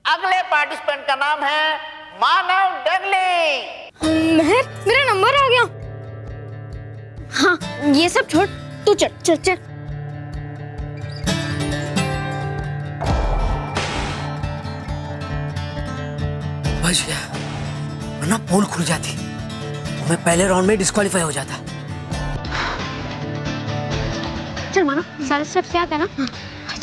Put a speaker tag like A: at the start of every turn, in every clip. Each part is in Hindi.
A: अगले पार्टिसिपेंट का नाम है मानव डगली।
B: महर, मेरा नंबर आ गया। हाँ, ये सब छोड़, तू चल चल चल।
C: बच गया, वरना पोल खुल जाती तो मैं पहले राउंड में डिस्क्वालीफाई हो जाता।
B: चल मानो, सारे स्टेप्स याद है ना? हाँ।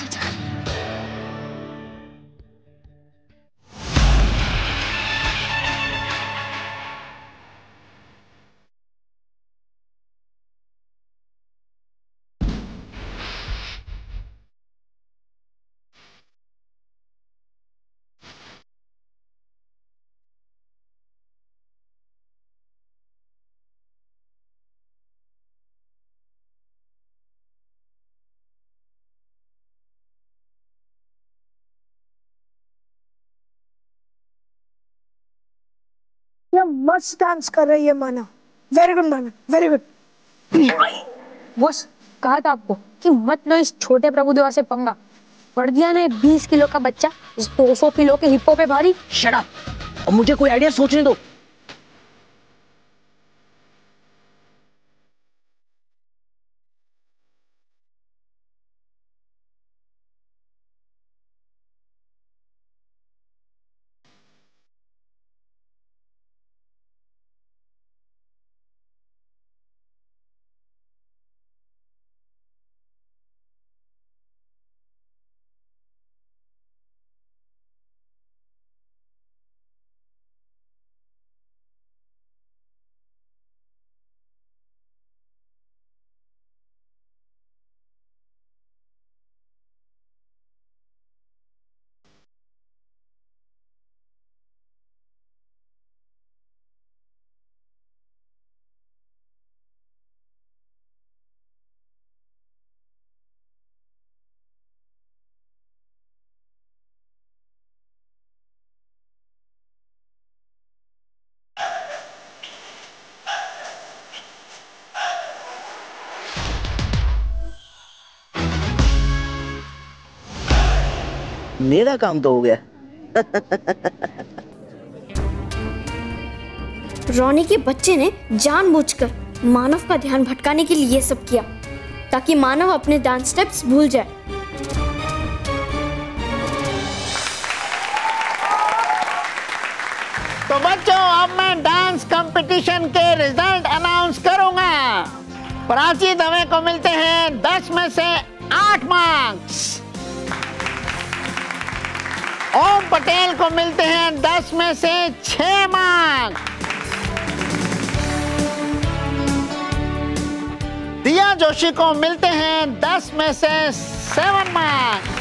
D: क्या मस्त डांस कर रही है Manav. Very good Manav, very good.
E: Boss, कहा था आपको कि मत लो इस छोटे प्रभुदेवा से पंगा। पड़ दिया ना 20 किलो का बच्चा इस 200 किलो के हिप्पो पे भारी।
C: शट अप, और मुझे कोई आइडिया सोचने दो। मेरा काम तो हो गया।
B: रोनी के बच्चे ने जानबूझकर मानव का ध्यान भटकाने के लिए ये सब किया ताकि मानव अपने डांस स्टेप्स भूल जाए।
A: तो बच्चों, अब मैं डांस कंपटीशन के रिजल्ट अनाउंस करूंगा। प्राची दवे को मिलते हैं 10 में से 8 मार्क्स। ओम पटेल को मिलते हैं 10 में से 6 मार्क्स। दिया जोशी को मिलते हैं 10 में से 7 मार्क्स।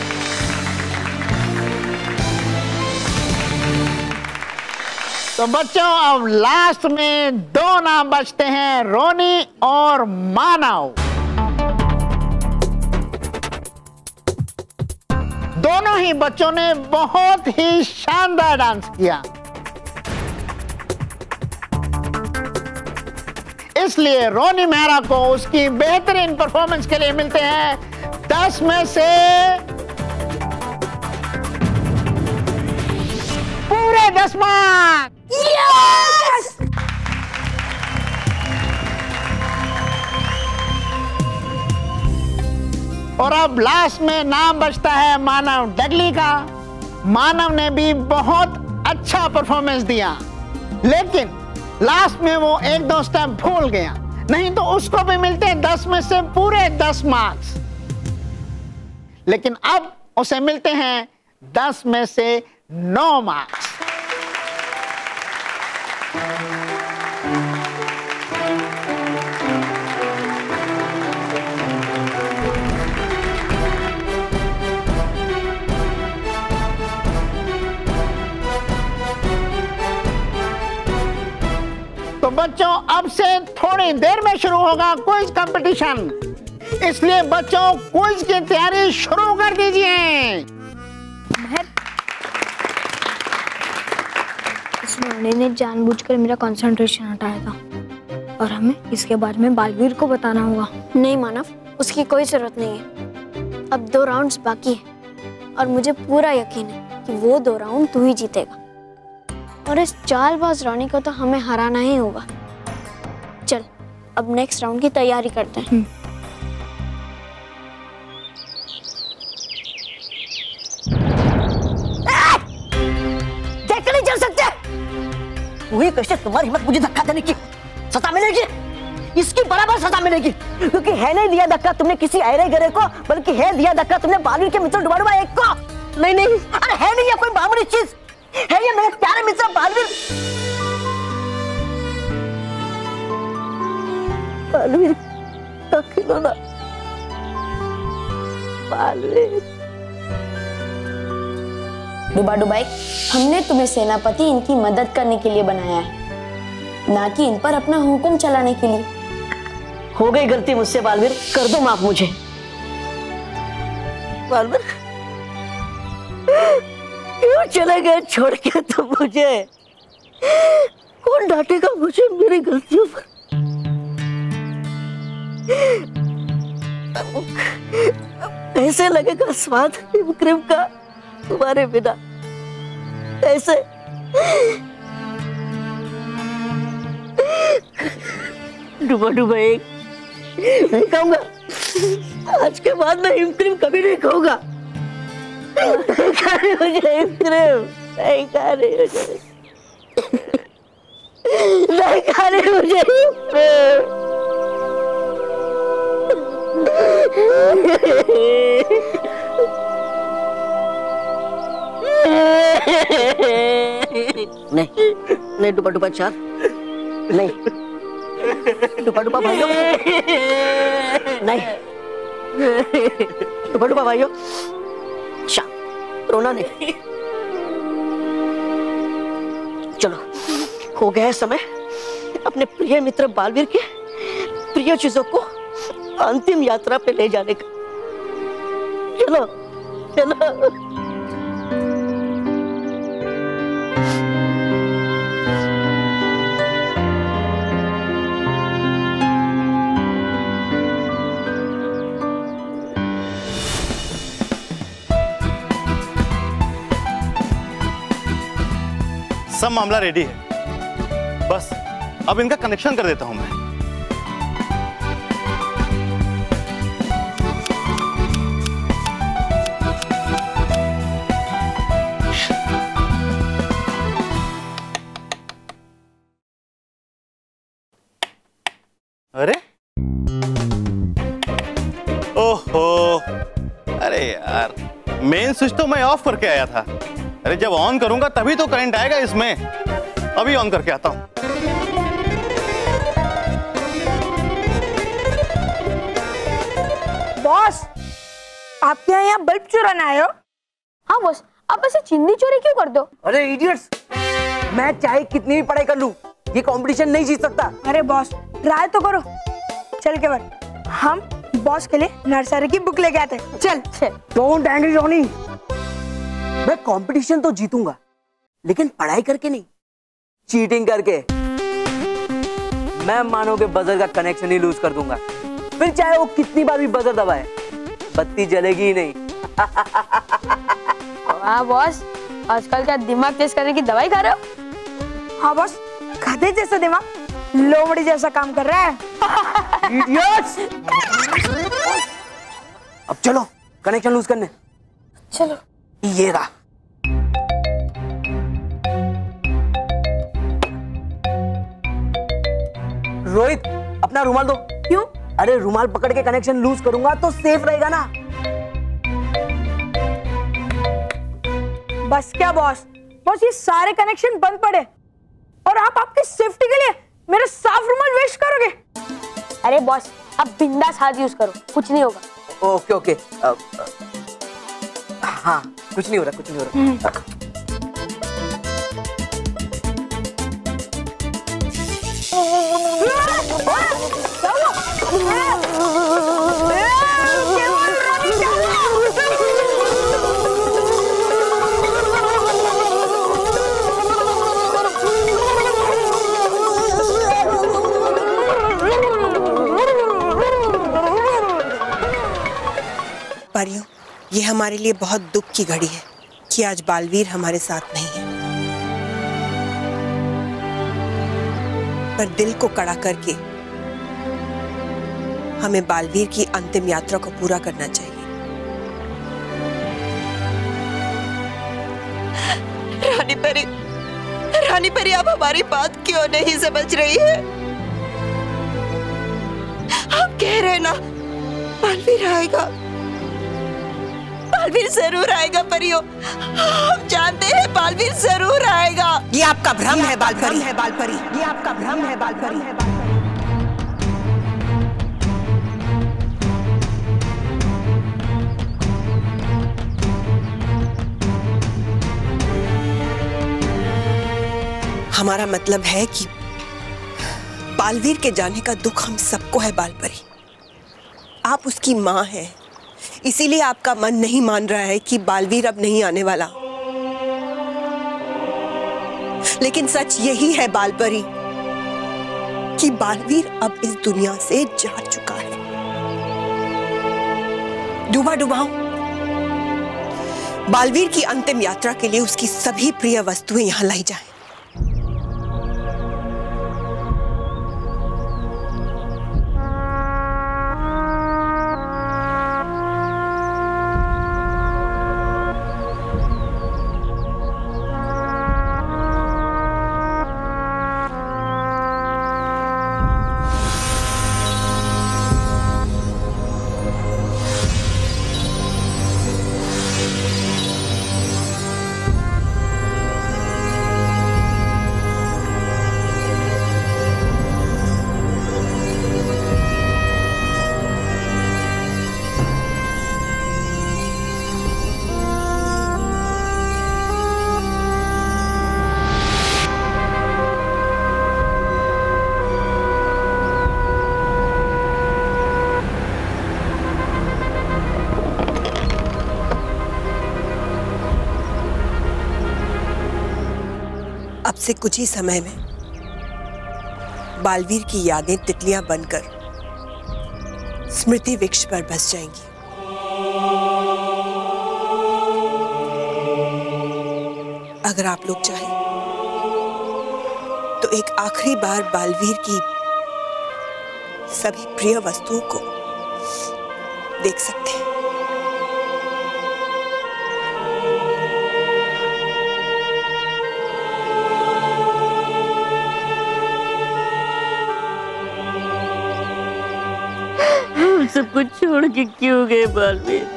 A: तो बच्चों, अब लास्ट में 2 नाम बचते हैं, रोनी और मानव। दोनों ही बच्चों ने बहुत ही शानदार डांस किया, इसलिए रोनी मेहरा को उसकी बेहतरीन परफॉर्मेंस के लिए मिलते हैं 10 में से पूरे 10 मार्क्स।
D: Yes!
A: और अब लास्ट में नाम बचता है मानव डगली का। मानव ने भी बहुत अच्छा परफॉर्मेंस दिया, लेकिन लास्ट में वो 1-2 स्टेप भूल गया, नहीं तो उसको भी मिलते 10 में से पूरे 10 मार्क्स। लेकिन अब उसे मिलते हैं 10 में से 9 मार्क्स। तो बच्चों, अब से थोड़ी देर में शुरू होगा क्विज कंपटीशन, इसलिए बच्चों क्विज की तैयारी शुरू कर दीजिए।
B: इस रोनी ने जानबूझकर मेरा कंसंट्रेशन हटाया था और हमें इसके बारे में बालवीर को बताना होगा। नहीं मानव, उसकी कोई जरूरत नहीं है। अब 2 राउंड्स बाकी है और मुझे पूरा यकीन है कि वो 2 राउंड तू ही जीतेगा और इस चालबाज रानी को तो हमें हराना ही होगा। चल अब नेक्स्ट राउंड की तैयारी करते हैं।
F: देख नहीं चल सकते। वही कैसे तुम्हारी हिम्मत मुझे धक्का देने की? सजा मिलेगी, इसकी बराबर सजा मिलेगी, क्योंकि है नहीं दिया धक्का तुमने किसी ऐरे गरे को, बल्कि है दिया धक्का तुमने बालवीर के मित्र डुबाडुबा एक को। नहीं नहीं, अरे है नहीं ये कोई मामूली चीज, है ये मेरे प्यारे मित्र बालवीर। बालवीर का खिलौना बालवीर।
B: डुबाडुबाई, हमने तुम्हें सेनापति इनकी मदद करने के लिए बनाया है, ना कि इन पर अपना हुक्म चलाने के लिए।
F: हो गई गलती मुझसे बालवीर, कर दो माफ मुझे। बालवीर क्यों चले गए छोड़ के तुम मुझे? कौन डांटेगा मुझे मेरी गलतियों पर? कैसे लगेगा स्वाद क्रीम का तुम्हारे बिना? कैसे? डुबा एक नहीं खाऊंगा, आज के बाद मैं हिमक्रीम कभी नहीं खाऊंगा। नहीं खा रही मुझे हिमक्रीम, नहीं खा रही मुझे, नहीं खा रही मुझे हिमक्रीम। नहीं नहीं डुबा चार नहीं, डुबा भाइयों नहीं, डुबा भाइयों रोना नहीं। चलो हो गया है समय अपने प्रिय मित्र बालवीर के प्रिय चीजों को अंतिम यात्रा पे ले जाने का। चलो चलो।
G: सब मामला रेडी है, बस अब इनका कनेक्शन कर देता हूं मैं। अरे ओहो, अरे यार मेन स्विच तो मैं ऑफ करके आया था। अरे जब ऑन करूंगा तभी तो करंट आएगा इसमें, अभी ऑन करके आता हूं।
D: बॉस, आपके यहाँ बल्ब चुराने आए हो?
E: हाँ बॉस, आप ऐसे चिंदी चोरी क्यों कर दो?
F: अरे इडियट्स, मैं चाहे कितनी भी पढ़ाई कर लूं, ये कंपटीशन नहीं जीत सकता।
D: अरे बॉस ट्राई तो करो। चल केवल, हम बॉस के लिए नर्सरी की बुक लेके आते हैं। चल चल।
F: डोंट एंग्री रॉनी, मैं कंपटीशन तो जीतूंगा लेकिन पढ़ाई करके नहीं, चीटिंग करके। मैं मानो के बजर का कनेक्शन ही लूज कर दूंगा, फिर चाहे वो कितनी बार भी बजर दबाए बत्ती जलेगी ही नहीं।
E: हाँ बॉस, आजकल क्या दिमाग तेज करने की दवाई खा रहे हो?
D: हाँ बॉस, गधे जैसा दिमाग लोमड़ी जैसा काम कर रहा है।
F: इडियट्स! अब चलो कनेक्शन लूज करने।
E: चलो।
F: ये रहा। रोहित अपना रुमाल दो। क्यों? अरे रुमाल पकड़ के कनेक्शन लूज करूंगा तो सेफ रहेगा ना।
D: बस क्या बॉस, बॉस ये सारे कनेक्शन बंद पड़े और आप आपकी सेफ्टी के लिए मेरा साफ रुमाल वेस्ट करोगे?
E: अरे बॉस, अब बिंदास हाथ यूज करो, कुछ नहीं होगा।
F: Okay okay. हाँ कुछ नहीं हो रहा, कुछ नहीं हो रहा।
H: परियों, ये हमारे लिए बहुत दुख की घड़ी है कि आज बालवीर हमारे साथ नहीं है, पर दिल को कड़ा करके हमें बालवीर की अंतिम यात्रा को पूरा करना चाहिए।
I: रानी परी आप हमारी बात क्यों नहीं समझ रही है? आप कह रहे ना बालवीर आएगा, बालवीर जरूर आएगा परियों, हम जानते हैं बालवीर जरूर आएगा।
H: ये आपका भ्रम है बालपरी, ये आपका भ्रम है बालपरी। हमारा मतलब है कि बालवीर के जाने का दुख हम सबको है बालपरी। आप उसकी मां हैं, इसीलिए आपका मन नहीं मान रहा है कि बालवीर अब नहीं आने वाला। लेकिन सच यही है बालपरी कि बालवीर अब इस दुनिया से जा चुका है। डूबा डुबाओ, बालवीर की अंतिम यात्रा के लिए उसकी सभी प्रिय वस्तुएं यहां लाई जाएं। अब से कुछ ही समय में बालवीर की यादें तितलियां बनकर स्मृति वृक्ष पर बस जाएंगी। अगर आप लोग चाहें तो एक आखिरी बार बालवीर की सभी प्रिय वस्तुओं को देख सकते हैं।
I: सब कुछ छोड़ के क्यों गए बालवीर?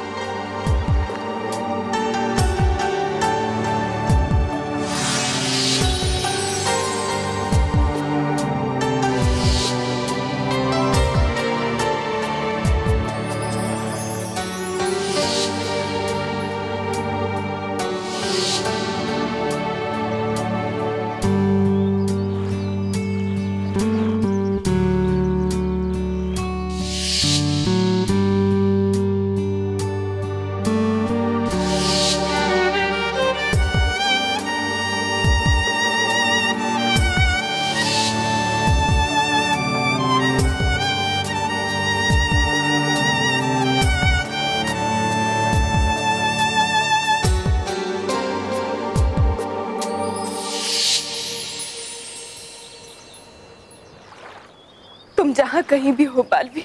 I: तुम जहां कहीं भी हो बालवीर,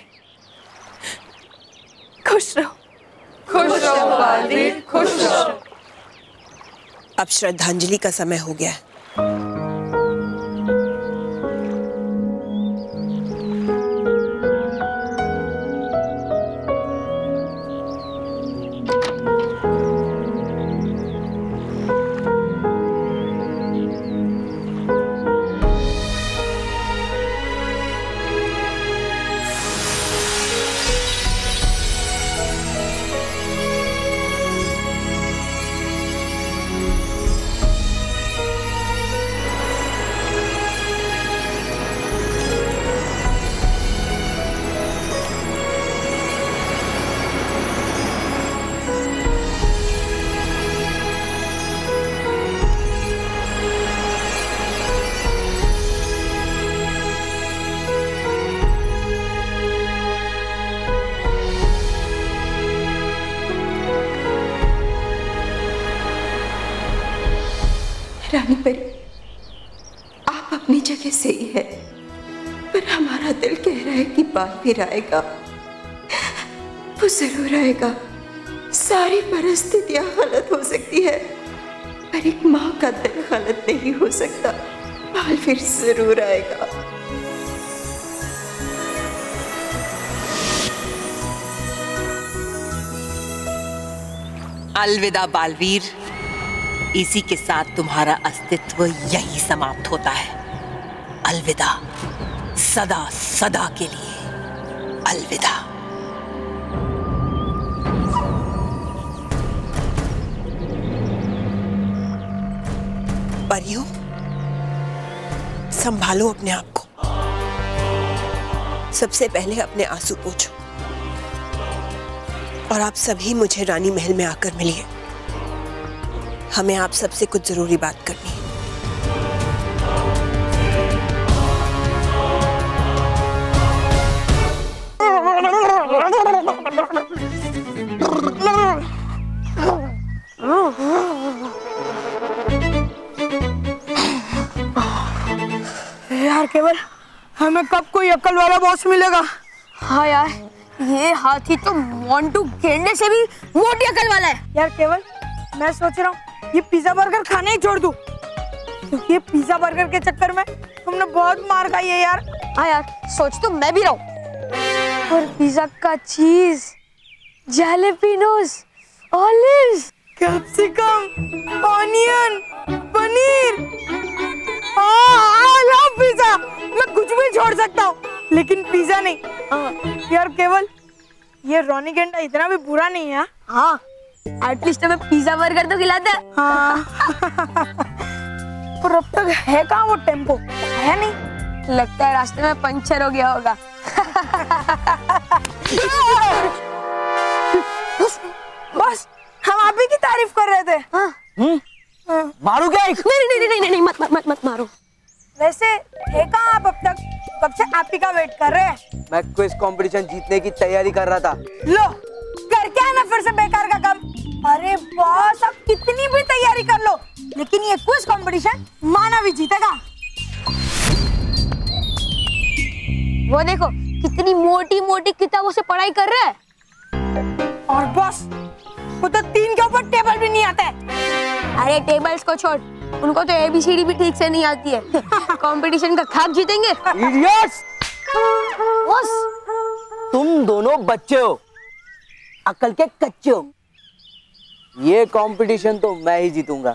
I: खुश रहो, खुश रहो बालवीर, खुश रहो।
H: अब श्रद्धांजलि का समय हो गया है।
I: रानी परी, आप अपनी जगह सही है, पर हमारा दिल कह रहा है कि बालवीर आएगा। वो जरूर आएगा। सारी परिस्थितियां गलत हो सकती है, पर एक माँ का दिल गलत नहीं हो सकता। बालवीर जरूर आएगा।
H: अलविदा बालवीर, इसी के साथ तुम्हारा अस्तित्व यही समाप्त होता है। अलविदा, सदा सदा के लिए अलविदा। परियों, संभालो अपने आप को। सबसे पहले अपने आंसू पोंछो और आप सभी मुझे रानी महल में आकर मिलिए। हमें आप सबसे कुछ जरूरी बात करनी है।
D: यार केवल, हमें कब कोई अक्ल वाला बॉस मिलेगा?
E: हाँ यार, ये हाथी तो मोंटू गेंडे से भी मोटी अकल वाला है।
D: यार केवल, मैं सोच रहा हूँ ये पिज्जा बर्गर खाने ही छोड़ दूं, क्योंकि ये पिज्जा बर्गर के चक्कर में तुमने बहुत मार खाई है यार।
E: हाँ यार, सोच तो मैं भी रहा हूँ। और पिज्जा का cheese, jalapenos, olives,
D: capsicum, onion, paneer, I love pizza. मैं कुछ भी छोड़ सकता हूँ, लेकिन पिज्जा नहीं। यार केवल, ये रोनी गेंडा इतना भी बुरा नहीं है।
E: हाँ, एटलीस्ट हमें पिज्जा बर्गर तो खिलाता है।
D: हाँ। पर अब तक है कहाँ वो टेम्पो? है नहीं,
E: लगता है रास्ते में पंचर हो गया होगा।
D: बस हम आप ही की तारीफ कर रहे थे।
F: मारू क्या?
E: नहीं, मत मारो।
D: वैसे है कहाँ आप अब तक? कब से आप ही का वेट कर रहे हैं।
J: मैं क्विज कंपटीशन जीतने की तैयारी कर रहा था।
D: लो, कर क्या है ना फिर से बेकार का काम। अरे बॉस, आप कितनी भी तैयारी कर लो, लेकिन ये क्विज कंपटीशन मानव ही जीतेगा।
E: वो देखो, कितनी मोटी मोटी किताबों से पढ़ाई कर रहा है।
D: और बॉस, वो तो 3 के ऊपर टेबल भी नहीं आता है।
E: अरे टेबल्स को छोड़, उनको तो ABCD भी ठीक से नहीं आती है। कंपटीशन का खाक जीतेंगे।
J: इडियट्स!
E: बॉस,
J: तुम दोनों बच्चे हो, अकल के कच्चे हो। ये कंपटीशन तो मैं ही जीतूंगा।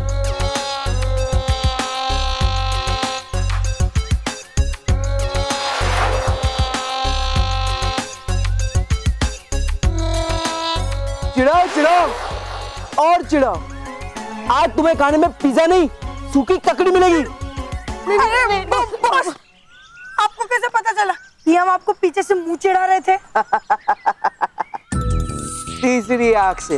J: चिढ़ाओ चिढ़ाओ और चिढ़ाओ। आज तुम्हें खाने में पिज्जा नहीं, सूखी ककड़ी मिलेगी।
D: नहीं, बॉस, आपको कैसे पता चला कि हम आपको पीछे से मुंह चिढ़ा रहे थे?
J: तीसरी आंख से।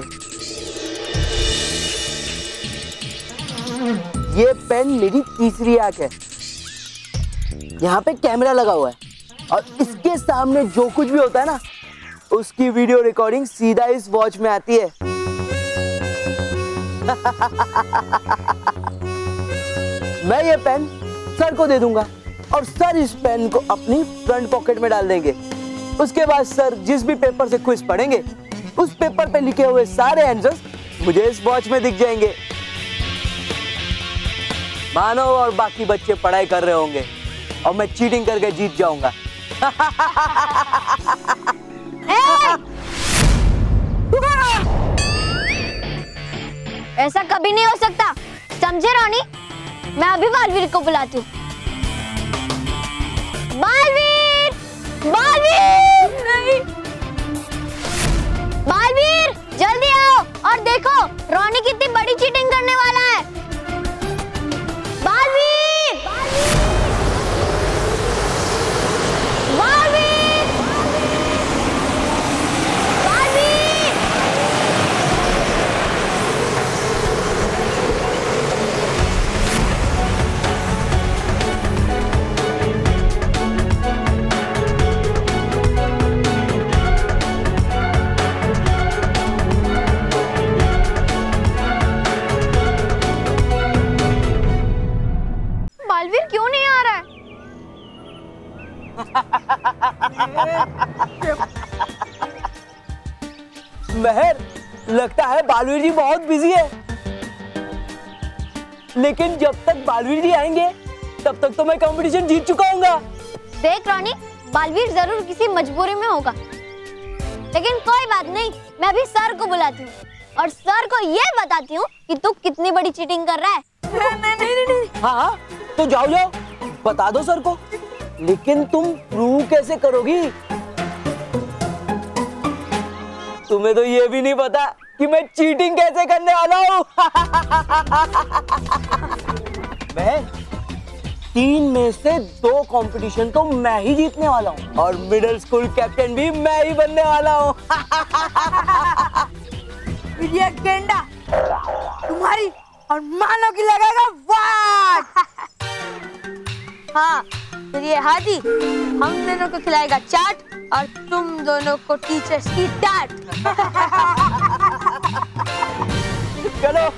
J: ये पेन मेरी तीसरी आंख है। यहाँ पे कैमरा लगा हुआ है और इसके सामने जो कुछ भी होता है ना, उसकी वीडियो रिकॉर्डिंग सीधा इस वॉच में आती है। मैं ये पेन सर को दे दूंगा और सर इस पेन को अपनी फ्रंट पॉकेट में डाल देंगे। उसके बाद सर जिस भी पेपर से क्विज पढ़ेंगे, उस पेपर पे लिखे हुए सारे आंसर्स मुझे इस वॉच में दिख जाएंगे। मानव और बाकी बच्चे पढ़ाई कर रहे होंगे और मैं चीटिंग करके जीत जाऊंगा।
B: ऐसा कभी नहीं हो सकता, समझे रोनी? मैं अभी बालवीर को बुलाती हूँ। बालवीर! बालवीर! नहीं। बालवीर, जल्दी आओ और देखो रोनी कितनी बड़ी चीटिंग करने वाला है। बालवीर! बालवीर! बालवीर!
J: लगता है बालवीर जी बहुत बिजी है, लेकिन जब तक बालवीर जी आएंगे तब तक तो मैं कंपटीशन जीत चुका हूँगा।
B: देख रॉनी, बालवीर जरूर किसी मजबूरी में होगा, लेकिन कोई बात नहीं, मैं भी सर को बुलाती हूँ और सर को ये बताती हूँ कि तू कितनी बड़ी चीटिंग कर रहा है।
J: नहीं। हाँ, तो जाओ जाओ बता दो सर को, लेकिन तुम प्रूव कैसे करोगी? तुम्हें तो ये भी नहीं पता कि मैं चीटिंग कैसे करने वाला हूँ। मैं 3 में से 2 कंपटीशन तो मैं ही जीतने वाला हूँ और मिडिल स्कूल कैप्टन भी मैं ही बनने वाला हूँ।
D: ये गेंडा तुम्हारी और मानो की लगेगा वाट।
E: हाँ, फिर ये हाथी हम दोनों को खिलाएगा चाट और तुम दोनों को टीचर्स की डांट।
J: चलो।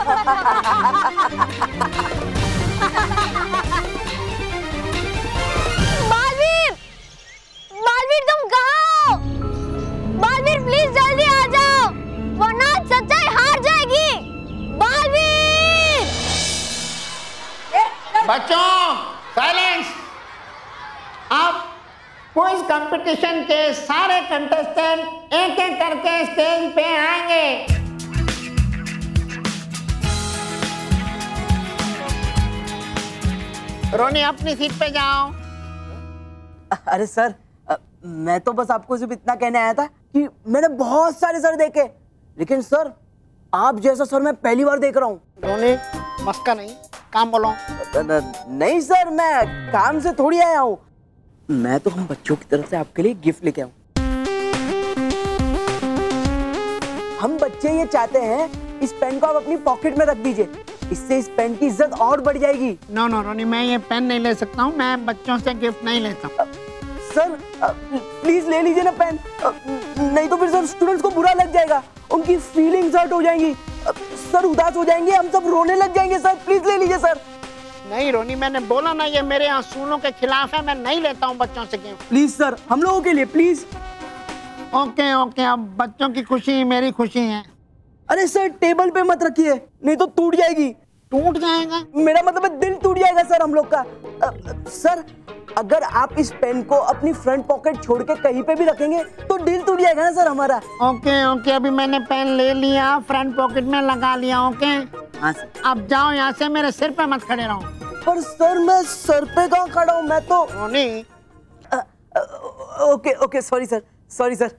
B: बालवीर, बालवीर तुम कहाँ हो? बालवीर प्लीज जल्दी आ जाओ, वरना सच्चाई हार जाएगी। बालवीर!
A: बच्चों साइलेंस। अब क्विज कंपटीशन के सारे कंटेस्टेंट एक एक करके स्टेज पे आएंगे। रोनी अपनी सीट पे जाओ।
J: अरे सर, मैं तो बस आपको सिर्फ इतना कहने आया था कि मैंने बहुत सारे सर देखे, लेकिन सर आप जैसा सर मैं पहली बार देख रहा हूँ।
A: रोनी मस्का नहीं, काम बोलो।
J: नहीं सर, मैं काम से थोड़ी आया हूँ, मैं तो हम बच्चों की तरफ से आपके लिए गिफ्ट लेके आऊँ। हम बच्चे ये चाहते हैं इस पेन को आप अपनी पॉकेट में रख दीजिए, इससे इस पेन की इज्जत और बढ़ जाएगी।
A: नो रोनी, मैं ये पेन नहीं ले सकता हूँ, मैं बच्चों से गिफ्ट नहीं लेता।
J: सर प्लीज ले लीजिए ना पेन, नहीं तो फिर सर स्टूडेंट्स को बुरा लग जाएगा, उनकी फीलिंग्स हर्ट हो जाएंगी, सर उदास हो जाएंगे, हम सब रोने लग जाएंगे। सर प्लीज ले लीजिए सर।
A: नहीं रोनी, मैंने बोला ना ये मेरे असूलों के खिलाफ है, मैं नहीं लेता हूँ बच्चों से गिफ्ट।
J: प्लीज सर, हम लोगों के लिए प्लीज।
A: ओके, अब बच्चों की खुशी मेरी खुशी है।
J: अरे सर टेबल पे मत रखिए, नहीं तो टूट जाएगी।
A: टूट जाएगा?
J: मेरा मतलब है दिल टूट जाएगा सर हम लोग का। सर अगर आप इस पेन को अपनी फ्रंट पॉकेट छोड़ के कहीं पे भी रखेंगे तो दिल टूट जाएगा ना सर हमारा।
A: ओके, अभी मैंने पेन ले लिया, फ्रंट पॉकेट में लगा लिया। ओके
J: हाँ सर।
A: अब जाओ यहाँ से, मेरे सिर पे मत खड़े रहो।
J: पर सर मैं सर पे कहाँ खड़ा हूँ, मैं तो।
A: नहीं।
J: Okay sorry sir.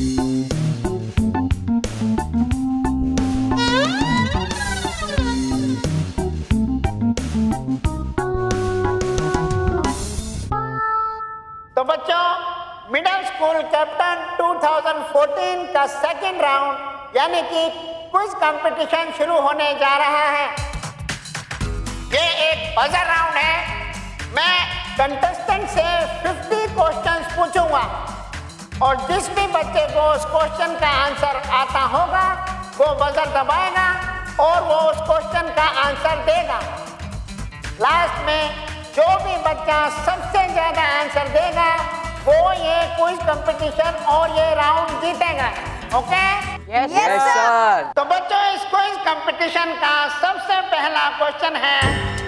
A: तो बच्चों, मिडिल स्कूल कैप्टन 2014 का सेकंड राउंड यानी कि क्विज कंपटीशन शुरू होने जा रहा है। ये एक बजर राउंड है। मैं कंटेस्टेंट से 50 क्वेश्चंस पूछूंगा और जिस भी बच्चे को उस क्वेश्चन का आंसर आता होगा वो बजर दबाएगा और वो उस क्वेश्चन का आंसर देगा। लास्ट में जो भी बच्चा सबसे ज्यादा आंसर देगा वो ये क्विज कंपटीशन और ये राउंड जीतेगा। ओके?
J: Yes sir.
A: तो बच्चों, इस क्विज कंपटीशन का सबसे पहला क्वेश्चन है,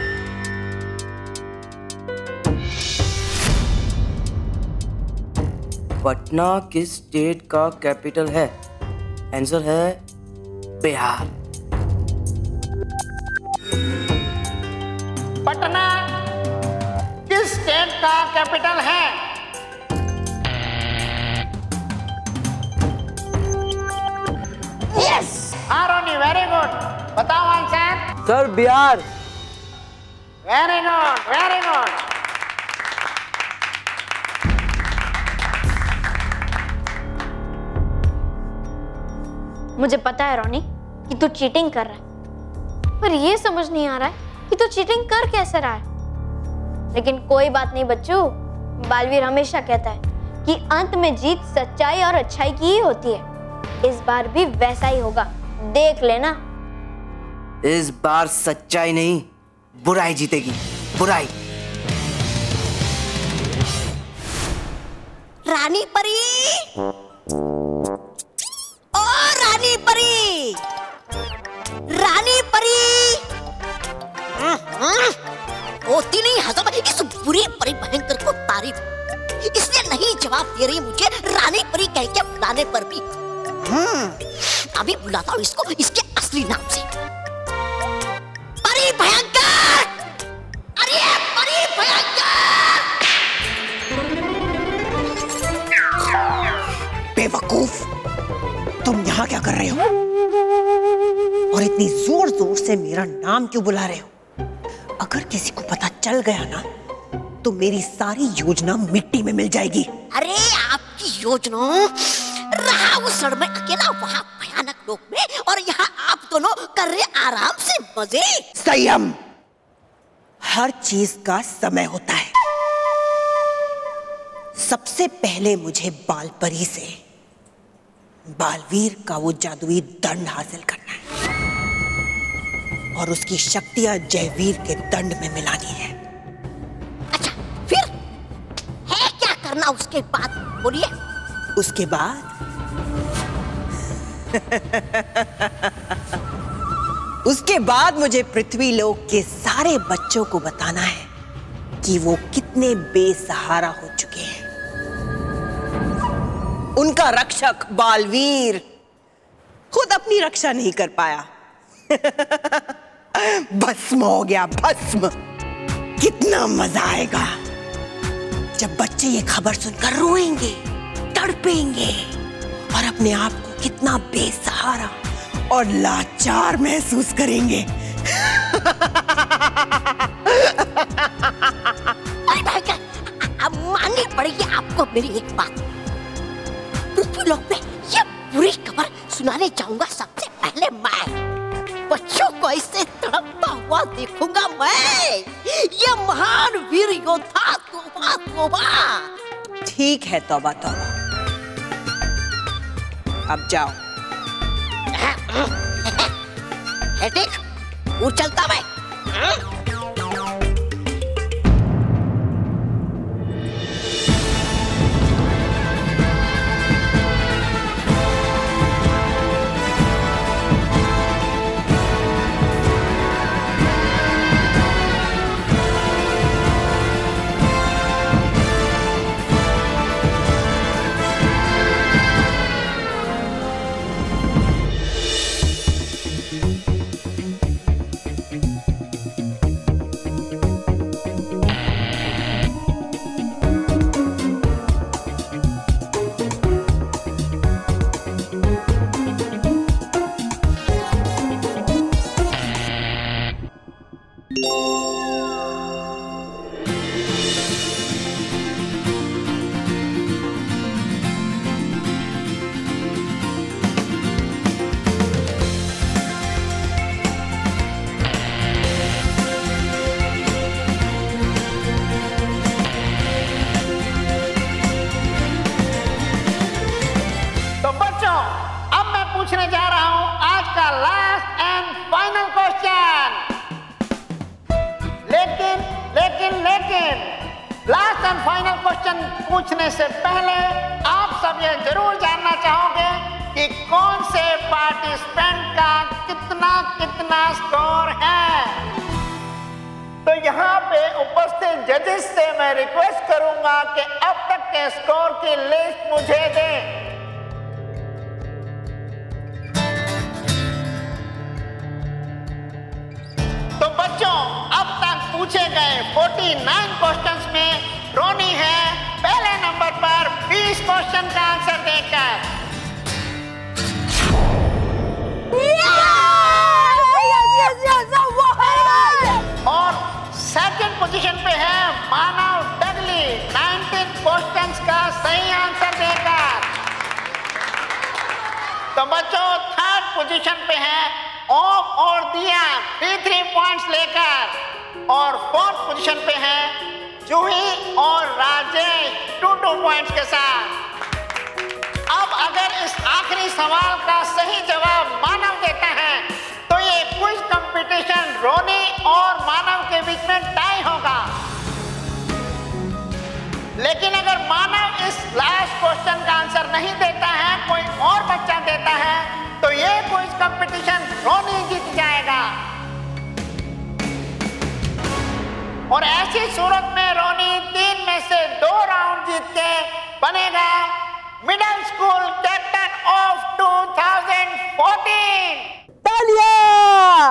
J: पटना किस स्टेट का कैपिटल है? आंसर है बिहार।
A: पटना किस स्टेट का कैपिटल है? यस। हाँ रोनी, वेरी गुड। बताओ answer.
J: Sir Bihar.
A: Very good.
B: मुझे पता है रोनी कि तू चीटिंग कर रहा है, पर ये समझ नहीं आ रहा है कि तू चीटिंग कर कैसे रहा है। लेकिन कोई बात नहीं बच्चों, बालवीर हमेशा कहता है कि अंत में जीत सच्चाई और अच्छाई की ही होती है। इस बार भी वैसा ही होगा, देख लेना।
J: इस बार सच्चाई नहीं, बुराई जीतेगी, बुराई।
F: रानी परी, ओ रानी परी,
K: परी होती नहीं हजम इस बुरी परी भयंकर को तारीफ, इसने नहीं जवाब दे रही मुझे रानी परी कह के बुलाने पर भी। अभी बुलाता हूँ इसको इसके असली नाम से। परी भयंकर, अरे परी भयंकर।
H: बेवकूफ, तुम यहाँ क्या कर रहे हो और इतनी जोर जोर से मेरा नाम क्यों बुला रहे हो? अगर किसी को पता चल गया ना तो मेरी सारी योजना मिट्टी में मिल जाएगी।
K: अरे आपकी योजना रहा उस सड़ में अकेला वहां भयानक लोक में, और यहाँ आप दोनों कर रहे आराम से मजे।
H: संयम, हर चीज का समय होता है। सबसे पहले मुझे बालपरी से बालवीर का वो जादुई दंड हासिल करना है और उसकी शक्तियां जयवीर के दंड में मिलानी है।
K: अच्छा, फिर है क्या करना उसके बाद? बोलिए।
H: उसके बाद उसके बाद मुझे पृथ्वी लोक के सारे बच्चों को बताना है कि वो कितने बेसहारा हो चुके हैं। उनका रक्षक बालवीर खुद अपनी रक्षा नहीं कर पाया, भस्म हो गया, भस्म। कितना मजा आएगा जब बच्चे ये खबर सुनकर रोएंगे, तड़पेंगे और अपने आप को कितना बेसहारा और लाचार महसूस करेंगे।
K: अब माननी पड़ेगी आपको मेरी एक बात। पृथ्वी लोक में ये बुरी खबर सुनाने जाऊंगा सबसे पहले मैं। बच्चों को ऐसे तड़पता हुआ देखूंगा मैं। ये महान वीर योद्धा तौबा तौबा।
H: ठीक है, तौबा तौबा। अब जाओ।
K: हेडेक, वो चलता मैं।
A: लास्ट एंड फाइनल क्वेश्चन पूछने से पहले आप सब ये जरूर जानना चाहोगे कि कौन से पार्टिसिपेंट का कितना स्कोर है। तो यहाँ पे उपस्थित जजेस से मैं रिक्वेस्ट करूंगा कि अब तक के स्कोर की लिस्ट मुझे दें। तो बच्चों, अब तक पूछे गए 49 क्वेश्चंस में रोनी है पहले नंबर पर 20 क्वेश्चन का आंसर देकर। और सेकंड पोजीशन पे है मानव डगली 19 क्वेश्चंस का सही आंसर देकर। तो बच्चों, थर्ड पोजीशन पे है ओम और दिया 3 पॉइंट्स लेकर, और फोर्थ पोजीशन पे है जूही और राजेश 2 पॉइंट्स के साथ। अब अगर इस आखिरी सवाल का सही जवाब मानव देता है तो ये क्विज कंपटीशन रोनी और मानव के बीच में टाई होगा। लेकिन अगर मानव इस लास्ट क्वेश्चन का आंसर नहीं देता है, कोई और बच्चा देता है, तो ये क्विज कंपटीशन रोनी जीत जाएगा। और ऐसी सूरत में रोनी 3 में से 2 राउंड जीत के बनेगा मिडिल स्कूल कैप्टन ऑफ 2014।
F: तालियां!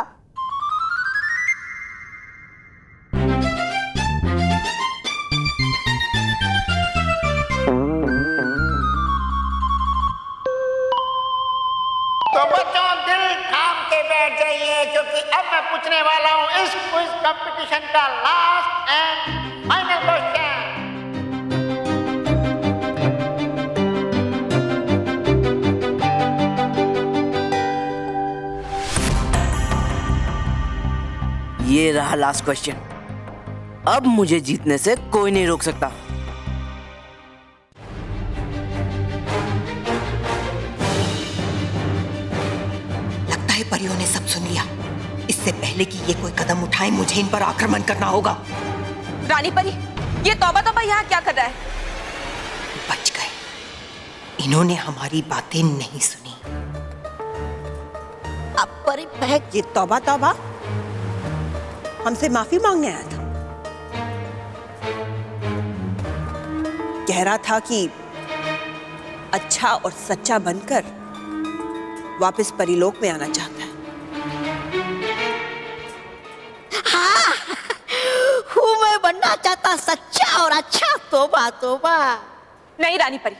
A: तो बच्चों दिल थाम के बैठ जाइए, क्योंकि अब मैं पूछने वाला हूं इस क्विज कंपटीशन का लास्ट एंड फाइनल क्वेश्चन।
J: ये रहा लास्ट क्वेश्चन। अब मुझे जीतने से कोई नहीं रोक सकता।
I: लगता है परियों ने सब सुन लिया। इससे पहले कि ये कोई कदम उठाए मुझे इन पर आक्रमण करना होगा।
H: रानी परी, ये तौबा तौबा यहाँ क्या कर रहा है?
I: बच गए। इन्होंने हमारी बातें नहीं सुनी।
K: अब परी बहन
I: ये तौबा तौबा हमसे माफी मांगने आया था। कह रहा था कि अच्छा और सच्चा बनकर वापस परीलोक में आना चाहता है।
K: हाँ, हूँ मैं बनना चाहता सच्चा और अच्छा। तोबा तोबा।
H: नहीं रानी परी,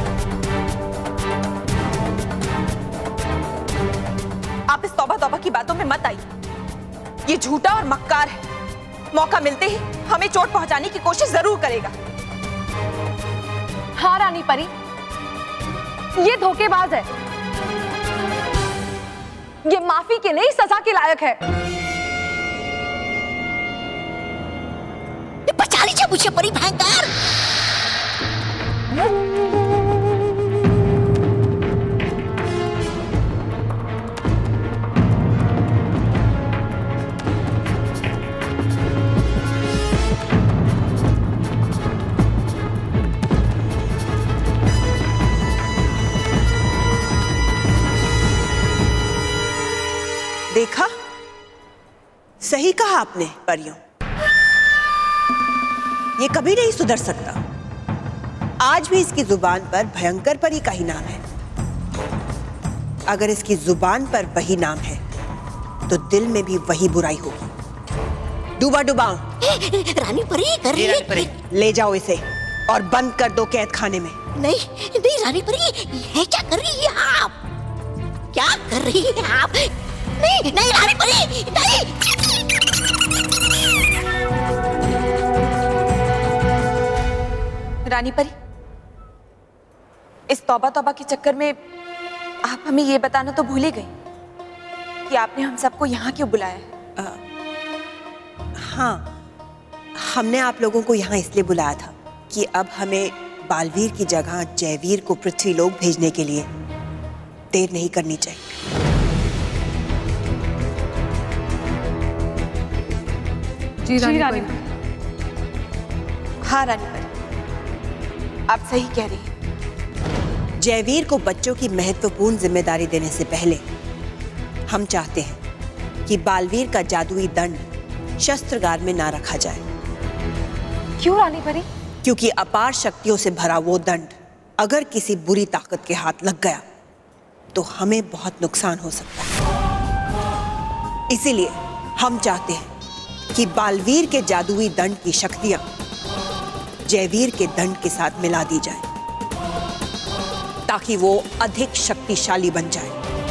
H: आप इस तौबा तौबा की बातों में मत आइए। ये झूठा और मक्कार है। मौका मिलते ही हमें चोट पहुंचाने की कोशिश जरूर करेगा।
E: हाँ रानी परी, ये धोखेबाज है। ये माफी के लिए सजा के लायक है।
K: बचा लीजिए मुझे परी भयंकर।
I: देखा, सही कहा आपने परियों। ये कभी नहीं सुधर सकता। आज भी इसकी जुबान पर भयंकर परी का ही नाम है। अगर इसकी जुबान पर वही नाम है तो दिल में भी वही बुराई होगी। डूबा डुबाओ।
K: रानी परी कर रही है।
I: ले जाओ इसे और बंद कर दो कैद खाने में।
K: नहीं नहीं रानी परी, ये क्या कर रही है आप? क्या कर रही है आप? नहीं नहीं रानी परी, नहीं।
H: रानी परी, इस तौबा तौबा के चक्कर में आप हमें ये बताना तो भूल ही गई कि आपने हम सबको यहाँ क्यों बुलाया है।
I: हाँ, हमने आप लोगों को यहाँ इसलिए बुलाया था कि अब हमें बालवीर की जगह जयवीर को पृथ्वीलोक भेजने के लिए देर नहीं करनी चाहिए।
E: जी रानी।
H: हाँ रानी परी, आप सही कह रही हैं।
I: जयवीर को बच्चों की महत्वपूर्ण जिम्मेदारी देने से पहले हम चाहते हैं कि बालवीर का जादुई दंड शस्त्रागार में ना रखा जाए।
E: क्यों रानी परी?
I: क्योंकि अपार शक्तियों से भरा वो दंड अगर किसी बुरी ताकत के हाथ लग गया तो हमें बहुत नुकसान हो सकता है। इसीलिए हम चाहते हैं कि बालवीर के जादुई दंड की शक्तियां जयवीर के दंड के साथ मिला दी जाए ताकि वो अधिक शक्तिशाली बन जाए।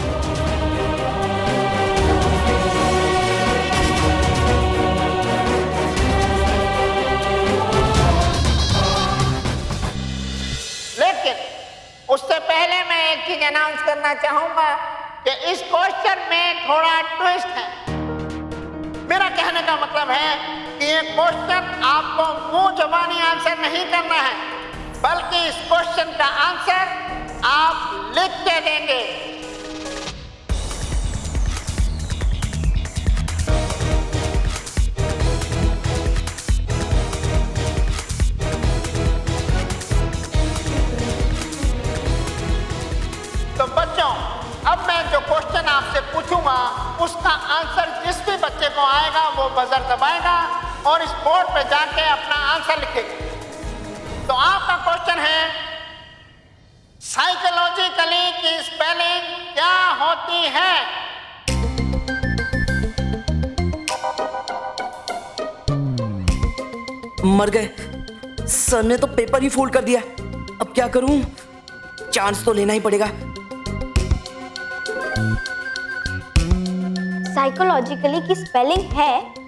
A: लेकिन उससे पहले मैं एक चीज अनाउंस करना चाहूंगा कि इस क्वेश्चन में थोड़ा ट्विस्ट है। मेरा कहने का मतलब है कि ये क्वेश्चन आपको मुंह जुबानी आंसर नहीं करना है, बल्कि इस क्वेश्चन का आंसर आप लिख के देंगे। तो बच्चों, अब मैं आएगा वो बजर दबाएगा और इस बोर्ड पे जाके अपना आंसर लिखेगा। तो आपका क्वेश्चन है, साइकोलॉजिकली की स्पेलिंग क्या होती है?
F: मर गए, सर ने तो पेपर ही फोल्ड कर दिया। अब क्या करूं? चांस तो लेना ही पड़ेगा।
B: साइकोलॉजिकली की स्पेलिंग है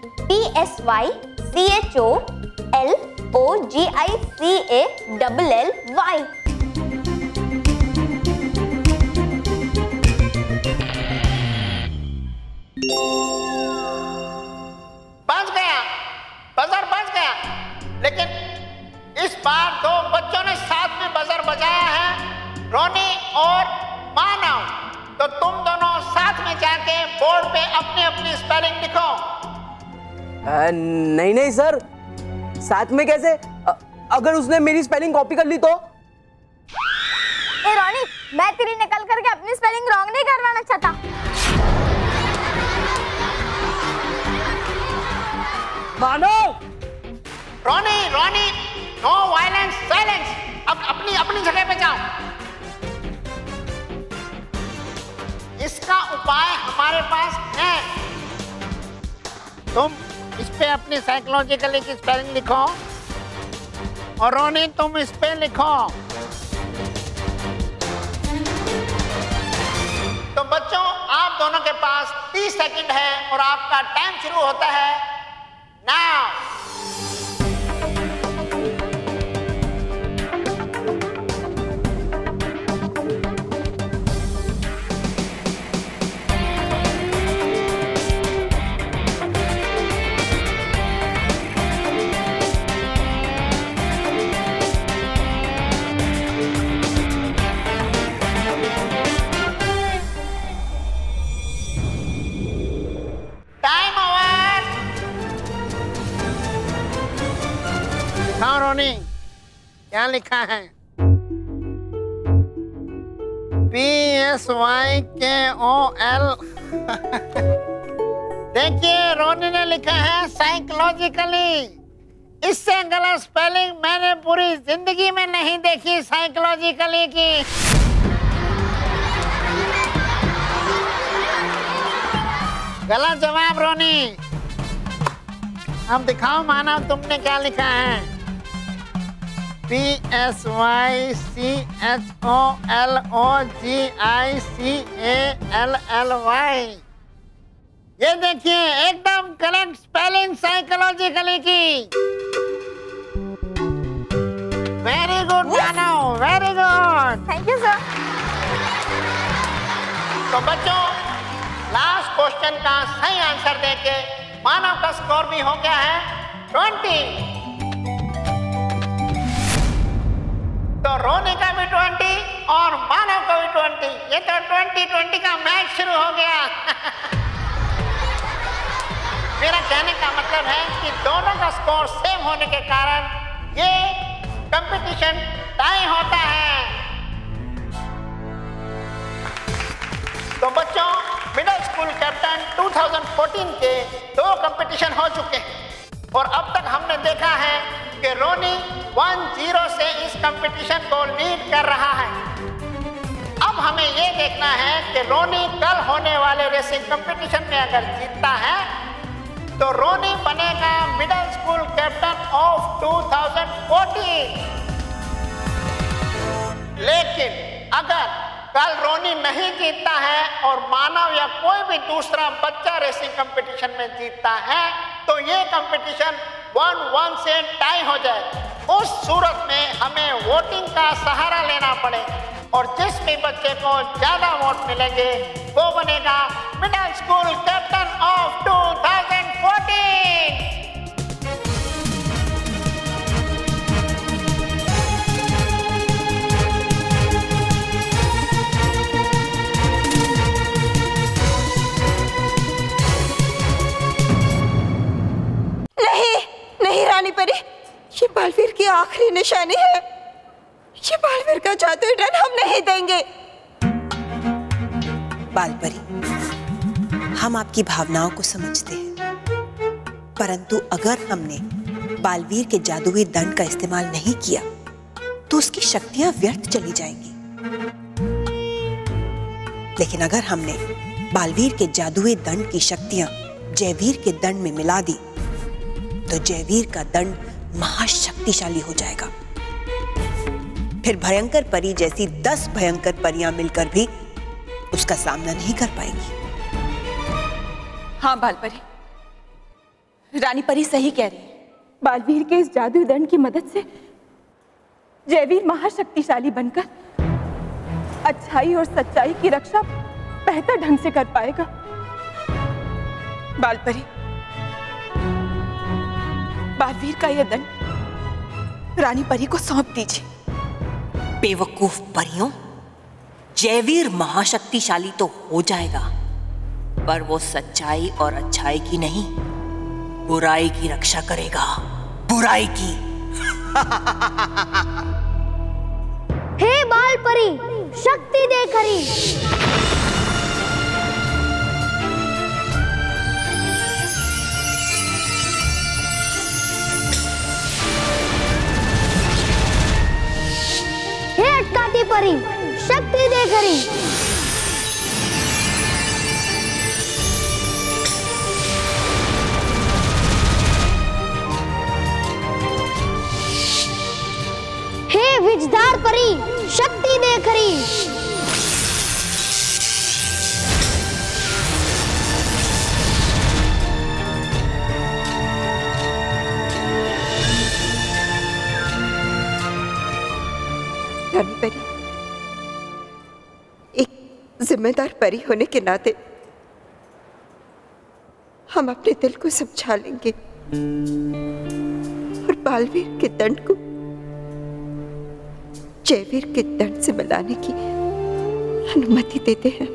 B: PSYCHOLOGICALLY।
A: बच गया, बजर बच गया। लेकिन इस बार दो बच्चों ने साथ में बजर बजाया है, रोनी और मानव। तो तुम दोनों साथ में जाके बोर्ड पे अपनी अपनी स्पेलिंग लिखो।
J: नहीं नहीं सर, साथ में कैसे? अगर उसने मेरी स्पेलिंग कॉपी कर ली तो?
B: ए रोनी, मैं तेरी नकल करके अपनी स्पेलिंग रॉन्ग नहीं करवाना चाहता।
F: Manav!
A: Ronnie, Ronnie, no violence, silence. अब अपनी जगह पे जाओ। इसका उपाय हमारे पास है। तुम इस पे अपनी साइकोलॉजिकली की स्पेलिंग लिखो और रोनी तुम इस पे लिखो। तो बच्चों, आप दोनों के पास 30 सेकंड है और आपका टाइम शुरू होता है नाउ। हाँ रोनी, क्या लिखा है? PSYKOL। देखिए, रोनी ने लिखा है साइकोलॉजिकली। इससे गलत स्पेलिंग मैंने पूरी जिंदगी में नहीं देखी साइकोलॉजिकली की। गलत जवाब रोनी। अब दिखाओ मानव, तुमने क्या लिखा है? PSYCHOLOGICALLY। ये देखिए, एकदम करेक्ट स्पेलिंग साइकोलॉजिकली की। Very good Manav, very good.
B: Thank you sir.
A: तो बच्चों, लास्ट क्वेश्चन का सही आंसर देके मानव का स्कोर भी हो गया है 20। तो रोनी का भी 20 और मानव का भी 20। ये तो 20-20 का मैच शुरू हो गया। मेरा कहने का मतलब है कि दोनों का स्कोर सेम होने के कारण ये कंपटीशन टाई होता है। तो बच्चों, मिडिल स्कूल कैप्टन 2014 के 2 कंपटीशन हो चुके हैं और अब तक हमने देखा है कि रोनी 1-0 से इस कंपटीशन को लीड कर रहा है। अब हमें ये देखना है कि रोनी कल होने वाले रेसिंग कंपटीशन में अगर जीतता है तो रोनी बनेगा मिडिल स्कूल कैप्टन ऑफ 2014। लेकिन अगर कल रोनी नहीं जीतता है और मानव या कोई भी दूसरा बच्चा रेसिंग कंपटीशन में जीतता है तो ये कंपटीशन 1-1 से टाई हो जाए। उस सूरत में हमें वोटिंग का सहारा लेना पड़े और जिस भी बच्चे को ज्यादा वोट मिलेंगे वो बनेगा मिडिल स्कूल कैप्टन ऑफ 2014।
I: नहीं रानी परी, ये बालवीर की आखिरी निशानी है। ये बालवीर का जादुई रन हम नहीं देंगे।
H: बालपरी, हम आपकी भावनाओं को समझते हैं, परंतु अगर हमने बालवीर के जादुई दंड का इस्तेमाल नहीं किया तो उसकी शक्तियां व्यर्थ चली जाएंगी। लेकिन अगर हमने बालवीर के जादुई दंड की शक्तियां जयवीर के दंड में मिला दी तो जयवीर का दंड महाशक्तिशाली हो जाएगा। फिर भयंकर परी जैसी 10 भयंकर परियां मिलकर भी उसका सामना नहीं कर पाएंगी।
I: हाँ बालपरी, रानी परी सही कह रही है। बालवीर के इस जादुई दंड की मदद से जयवीर महाशक्तिशाली बनकर अच्छाई और सच्चाई की रक्षा बेहतर ढंग से कर पाएगा। बालपरी, बालवीर का यह दंड रानी परी को सौंप दीजिए।
H: बेवकूफ परियों, जयवीर महाशक्तिशाली तो हो जाएगा पर वो सच्चाई और अच्छाई की नहीं, बुराई की रक्षा करेगा। बुराई की।
B: हे बाल परी, शक्ति दे खरी। हे अटकाती परी, शक्ति दे खरी। हे विजदार परी, शक्ति दे खरी।
I: रानी परी, एक जिम्मेदार परी होने के नाते हम अपने दिल को समझा लेंगे और बालवीर के दंड को जयवीर के दंड से मिलाने की अनुमति देते हैं।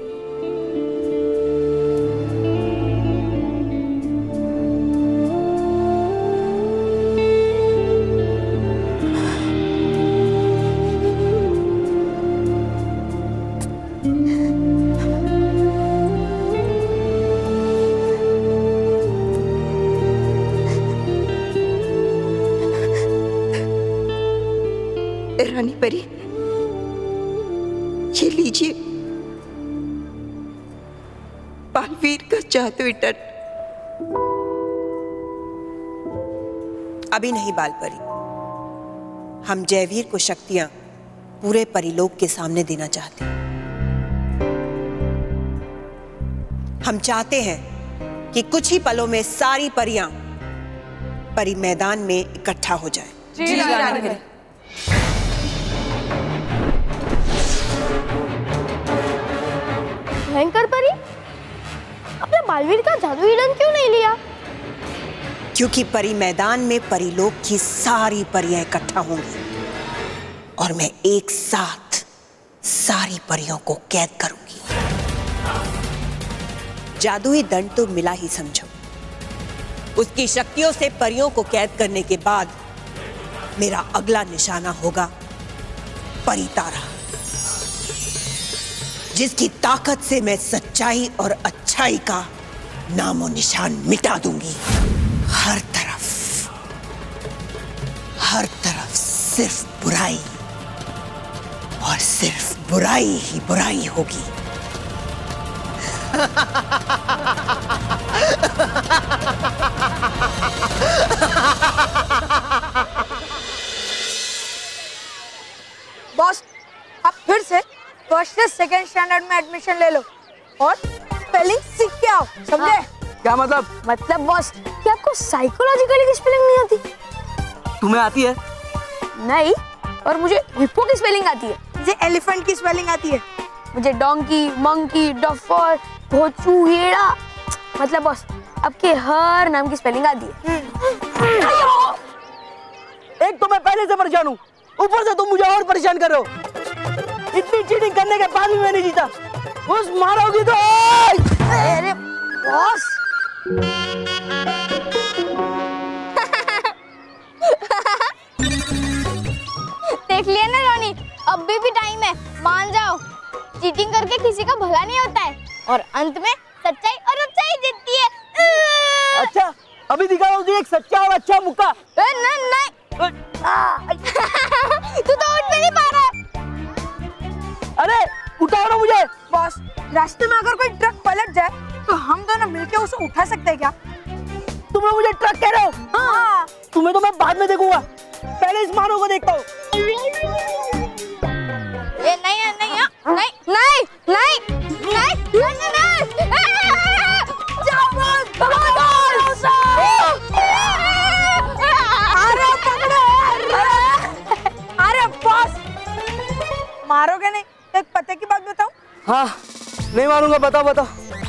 I: रानी परी, ये लीजिए बालवीर का जादुई दंड।
H: अभी नहीं बालपरी, हम जयवीर को शक्तियां पूरे परिलोक के सामने देना चाहते हैं। हम चाहते हैं कि कुछ ही पलों में सारी परियां परी मैदान में इकट्ठा हो जाएं।
I: जी रानी परी।
B: भयंकर परी, अपने बालवीर का जादुई दंड क्यों नहीं लिया?
H: क्योंकि परी मैदान में परिलोक की सारी परियां इकट्ठा होंगी और मैं एक साथ सारी परियों को कैद करूंगी। जादुई दंड तो मिला ही समझो, उसकी शक्तियों से परियों को कैद करने के बाद मेरा अगला निशाना होगा परितारा, जिसकी ताकत से मैं सच्चाई और अच्छाई का नामो निशान मिटा दूंगी। हर तरफ सिर्फ बुराई और सिर्फ बुराई ही बुराई होगी।
D: बॉस, आप फिर से फर्स्ट से सेकंड स्टैंडर्ड में एडमिशन ले लो और स्पेलिंग सीख के आओ, समझे?
J: क्या मतलब?
B: मतलब बॉस, क्या आपको साइकोलॉजिकली की स्पेलिंग नहीं आती?
J: तुम्हें आती है?
B: नहीं, और मुझे हिप्पो की स्पेलिंग आती है।
D: मुझे एलिफेंट की स्पेलिंग आती है।
B: मुझे डोंकी, मंकी, डफर, भोचू, हेड़ा, मतलब बॉस आपके हर नाम की स्पेलिंग आती है।
J: एक तो मैं पहले से परेशान हूँ, ऊपर से तुम मुझे और परेशान कर रहे हो। इतनी चीटिंग करने के बाद भी मैंने जीता। उस मारोगी तो।
B: अरे बॉस, देख लिया ना रॉनी, अभी भी टाइम है, मान जाओ। चीटिंग करके किसी का भला नहीं होता है और अंत में सच्चाई और अच्छाई जीतती है।
J: अच्छा, अभी दिखाओ तुझे एक सच्चा और अच्छा मुक्का।
E: नहीं तू तो उठ भी नहीं पा रहा।
J: अरे उठाओ ना मुझे।
D: बॉस, रास्ते में अगर कोई ट्रक पलट जाए तो हम दोनों मिलके उसे उठा सकते हैं क्या?
J: तुम लोग मुझे ट्रक कह रहे हो?
D: हाँ।
J: तुम्हें तो मैं बाद में देखूंगा, पहले इस मानो को देखता हूँ।
B: ये नहीं है, नहीं है, नहीं नहीं नहीं नहीं
D: जाओ बॉस, अरे पकड़ो। अरे बॉस, मारोगे नहीं? एक पते की बात बताऊं?
J: हाँ नहीं मारूंगा, बताओ बताओ।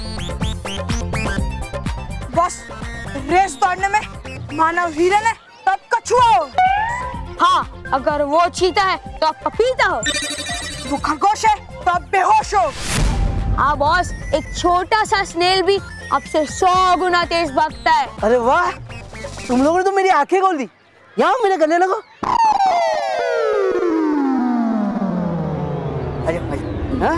D: बॉस, रेस दौड़ने में मानव हिरन है तब कछुआ हो।
E: हाँ, अगर वो चीता है तो आप पपीता हो।
D: वो खरगोश है तो आप बेहोश हो।
E: हाँ बॉस, एक छोटा सा स्नेल भी आपसे 100 गुना तेज भागता है।
J: अरे वाह, तुम लोगों ने तो मेरी आंखें खोल दी। यहाँ मेरे गले लगो। अरे भाई, हाँ?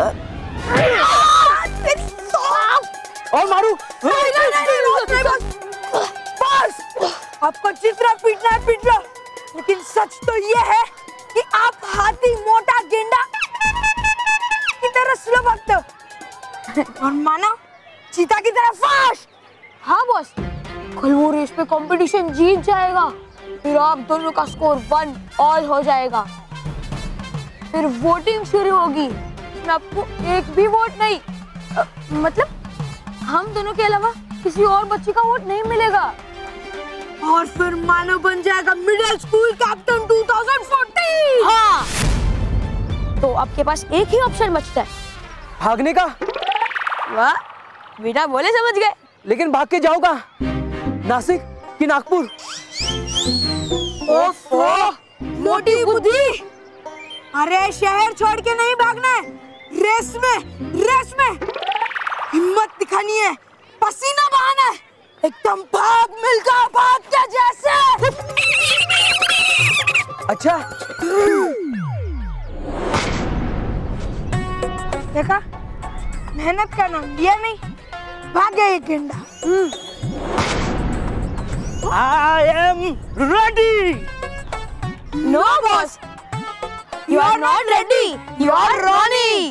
J: और मारू?
D: नहीं, बस आपको जितना पीटना है पीट लो, लेकिन सच तो ये है कि आप हाथी मोटा गेंडा की तरह स्लो भागते हो और मानो चीता की तरह फास्ट।
E: हाँ बॉस, कल वो रेस में कंपटीशन जीत जाएगा, फिर आप दोनों का स्कोर 1 ऑल हो जाएगा। फिर वोटिंग शुरू होगी, इसमें आपको एक भी वोट नहीं, मतलब हम दोनों के अलावा किसी और बच्चे का वोट नहीं मिलेगा।
D: और फिर मानो बन जाएगा मिडिल स्कूल कैप्टन 2014।
E: हाँ, तो आपके पास एक ही ऑप्शन बचता है,
J: भागने का।
E: वाह, बिना बोले समझ गए।
J: लेकिन भाग के जाओ कहाँ? नासिक कि नागपुर?
D: ओफो, मोटी बुद्धि। अरे शहर छोड़ के नहीं भागना है, रेस में हिम्मत दिखानी है, पसीना बहाना है, एकदम भाग मिलकर भाग के जैसे।
J: अच्छा,
D: देखा, मेहनत का नाम दिया नहीं, भाग गया ये गेंडा।
J: I am ready.
E: No boss, you are not ready, you are Ronnie.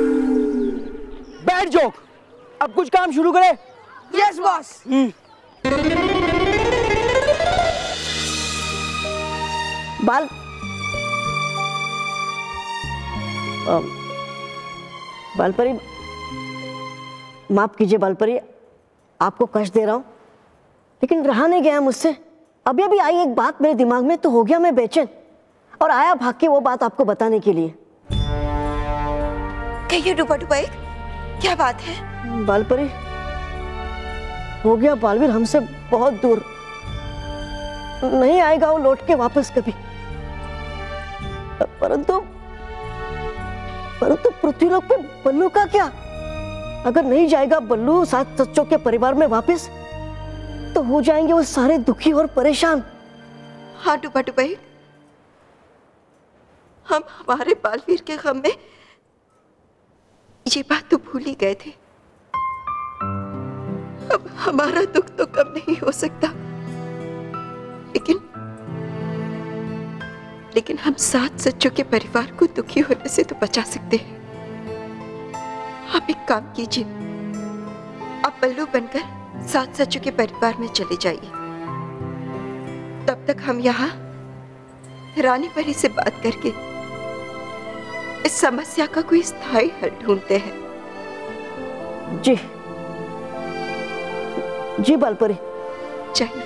J: Bad joke, अब कुछ काम शुरू करें।
D: Yes boss.
F: बालपरी, माफ कीजिए बालपरी, आपको कष्ट दे रहा हूं, लेकिन रहा नहीं गया मुझसे। अभी अभी आई एक बात मेरे दिमाग में, तो हो गया मैं बेचैन और आया भाग के वो बात आपको बताने के लिए।
H: कहिए डुबा डुबाई, क्या बात है?
F: बालपरी, हो गया बालवीर हमसे बहुत दूर, नहीं आएगा वो लौट के वापस कभी। परंतु पृथ्वीलोक पे बल्लू का क्या? अगर नहीं जाएगा बल्लू 7 सच्चों के परिवार में वापस, तो हो जाएंगे वो सारे दुखी और परेशान।
H: हाँ डुबा डुबाई, हम हमारे बालवीर के गम में ये बात तो भूल ही गए थे। अब हमारा दुख तो कम नहीं हो सकता, लेकिन हम 7 सच्चों के परिवार को दुखी होने से तो बचा सकते हैं। आप एक काम कीजिए, आप बल्लू बनकर 7 सच्चों के परिवार में चले जाइए। तब तक हम यहाँ रानी परी से बात करके इस समस्या का कोई स्थायी हल ढूंढते हैं।
F: जी बालपरी।
H: चाहिए।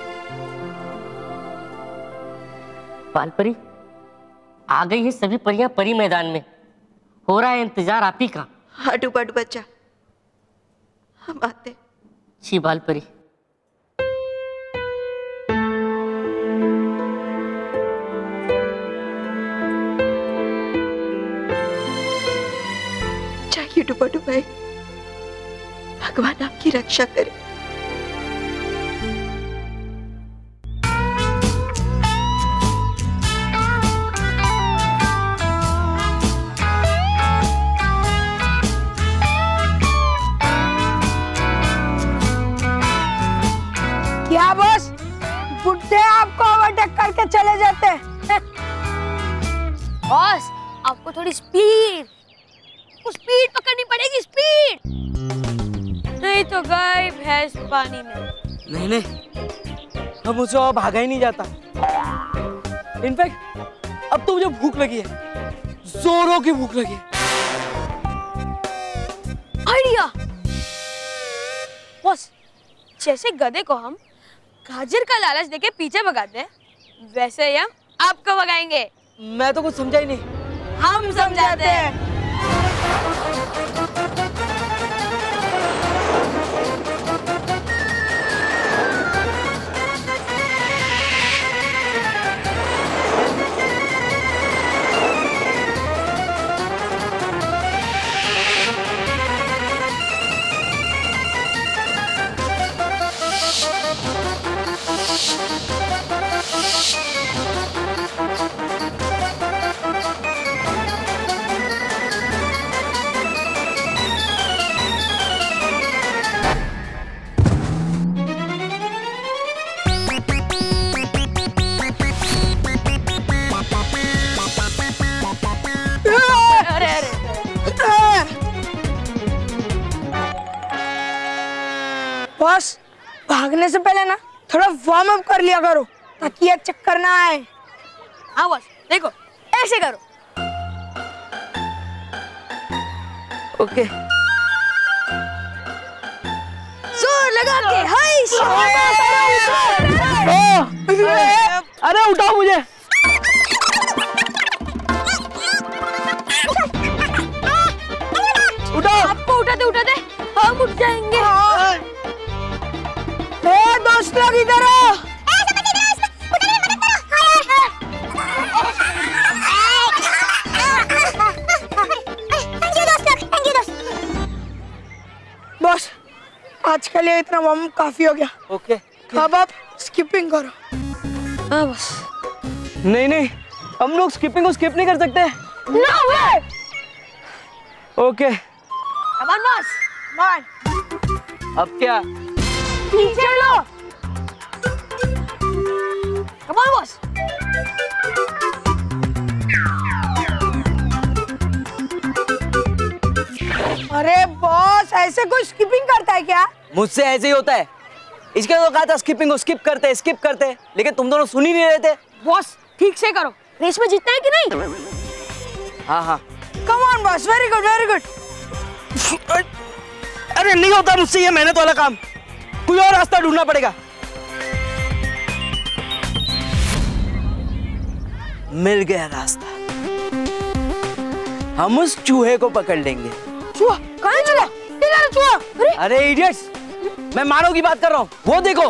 L: बालपरी, आ गई है सभी परियां परी मैदान में, हो रहा है इंतजार आप ही का।
H: हाँ डुबा बच्चा, हम आते।
L: जी बालपरी।
H: चाहिए डुबा डुबाई, भगवान आपकी रक्षा करे।
D: क्या बॉस, बुढ़े आपको ओवरटेक करके चले जाते हैं?
E: बॉस आपको थोड़ी स्पीड पकड़नी पड़ेगी, स्पीड, नहीं तो गई भैंस पानी में।
J: नहीं, अब मुझसे और भागा ही नहीं जाता। इनफैक्ट अब तो मुझे भूख लगी है, जोरों की भूख लगी है।
E: आइडिया बॉस, जैसे गधे को हम गाजर का लालच देके पीछे भगाते हैं, वैसे ही हम आपको भगाएंगे।
J: मैं तो कुछ समझा ही नहीं।
E: हम समझाते हैं।
D: बॉस, भागने से पहले ना थोड़ा वार्म अप कर लिया करो ताकि एक चक्कर ना आए।
E: हाँ बॉस, देखो ऐसे करो।
J: ओके।
E: जोर लगा के हाय।
J: अरे उठाओ मुझे। उठाओ।
E: आपको उठाते उठाते हम उठ जाएंगे।
D: दोस्त लोग इधर आओ। बॉस, आज के लिए इतना वार्म काफी हो गया।
J: ओके।
D: अब आप स्किपिंग करो।
E: हाँ बॉस।
J: नहीं, हम लोग स्किपिंग को स्किप नहीं कर सकते।
E: No way.
J: Okay.
E: Come on boss.
D: Man.
J: अब क्या?
E: पीछे लो। Come on boss.
D: अरे बॉस, ऐसे कोई स्किपिंग करता है क्या?
J: मुझसे ऐसे ही होता है। इसके तो कहा था स्किपिंग को स्किप करते, लेकिन तुम दोनों सुन ही नहीं रहे थे।
E: बॉस ठीक से करो, रेस में जीतना है कि नहीं?
J: हाँ।
D: Come on boss, very good very good.
J: अरे नहीं होता मुझसे ये मेहनत वाला काम, कोई और रास्ता ढूंढना पड़ेगा। मिल गया रास्ता, हम उस चूहे को पकड़ लेंगे।
D: चूहा? कहाँ चला? चूहा?
J: अरे इडियट्स, मैं मानव की बात कर रहा हूँ, वो देखो।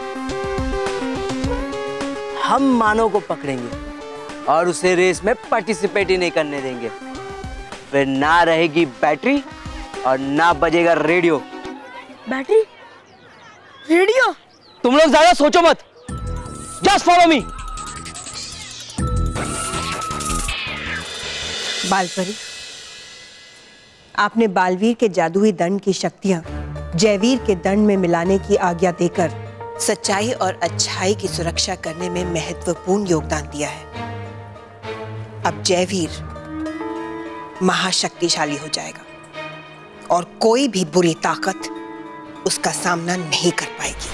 J: हम मानव को पकड़ेंगे और उसे रेस में पार्टिसिपेट ही नहीं करने देंगे। फिर ना रहेगी बैटरी और ना बजेगा रेडियो।
D: बैटरी? रेडियो?
J: तुम लोग ज्यादा सोचो मत, जस्ट फॉलो मी।
H: बालपरी, आपने बालवीर के जादुई दंड की शक्तियां जयवीर के दंड में मिलाने की आज्ञा देकर सच्चाई और अच्छाई की सुरक्षा करने में महत्वपूर्ण योगदान दिया है। अब जयवीर महाशक्तिशाली हो जाएगा और कोई भी बुरी ताकत उसका सामना नहीं कर पाएगी।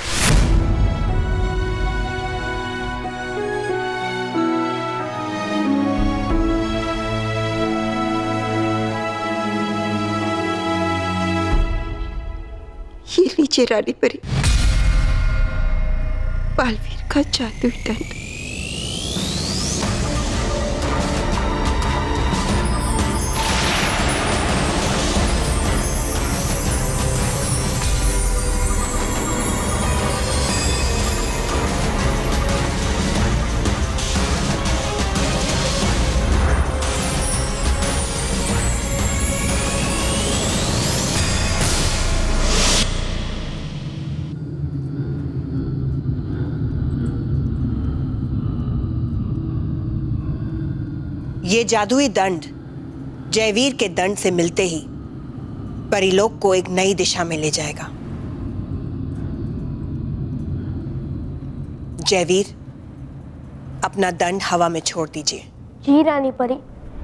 I: ये नीचे रानी परी, बालवीर का जादुई दंड।
H: ये जादुई दंड जयवीर के दंड से मिलते ही परीलोक को एक नई दिशा में ले जाएगा। जयवीर, अपना दंड हवा में छोड़ दीजिए।
E: जी रानी परी।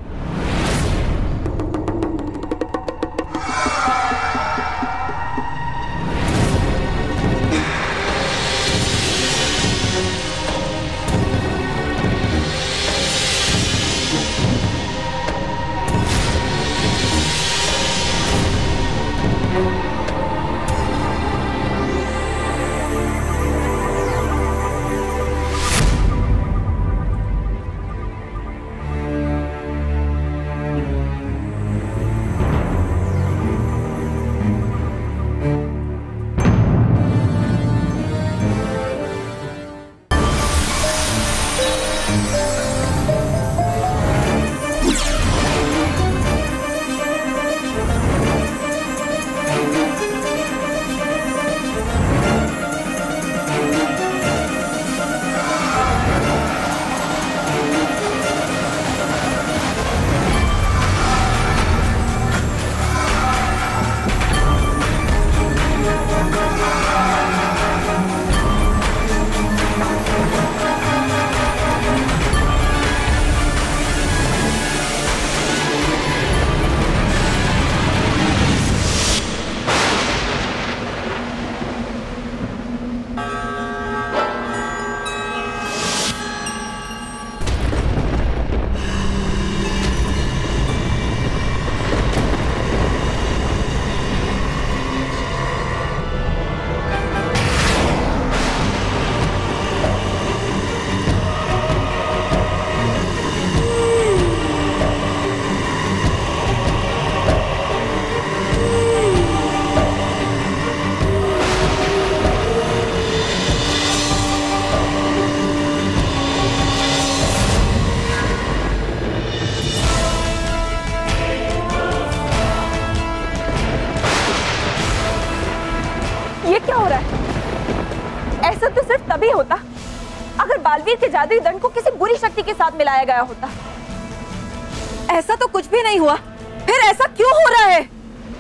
D: ऐसा तो सिर्फ तभी होता अगर बालवीर के जादुई दंड को किसी बुरी शक्ति के साथ मिलाया गया होता। ऐसा तो कुछ भी नहीं हुआ, फिर ऐसा क्यों हो रहा है?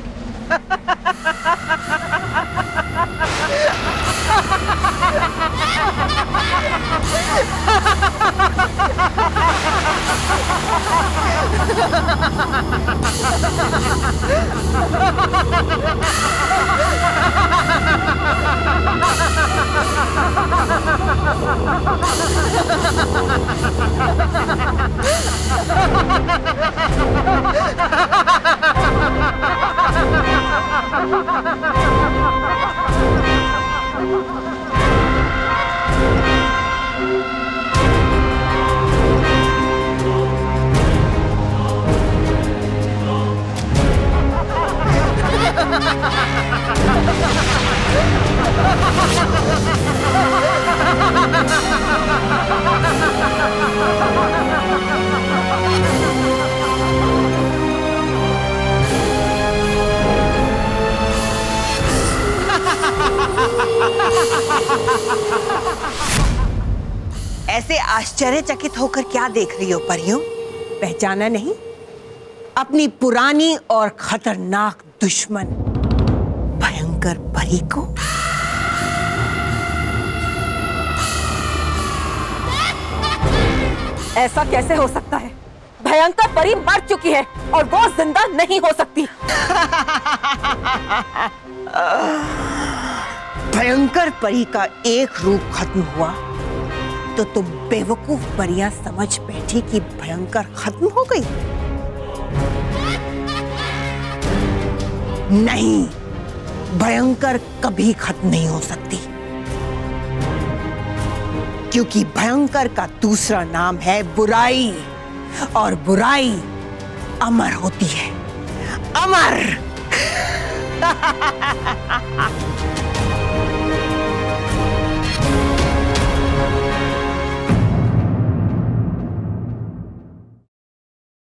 H: ऐसे आश्चर्यचकित होकर क्या देख रही हो परियों? पहचाना नहीं अपनी पुरानी और खतरनाक दुश्मन भयंकर परी को?
D: ऐसा कैसे हो सकता है? भयंकर परी मर चुकी है और वो जिंदा नहीं हो सकती।
H: भयंकर परी का एक रूप खत्म हुआ तो तुम बेवकूफ परियां समझ बैठी कि भयंकर खत्म हो गई? नहीं, भयंकर कभी खत्म नहीं हो सकती, क्योंकि भयंकर का दूसरा नाम है बुराई, और बुराई अमर होती है। अमर।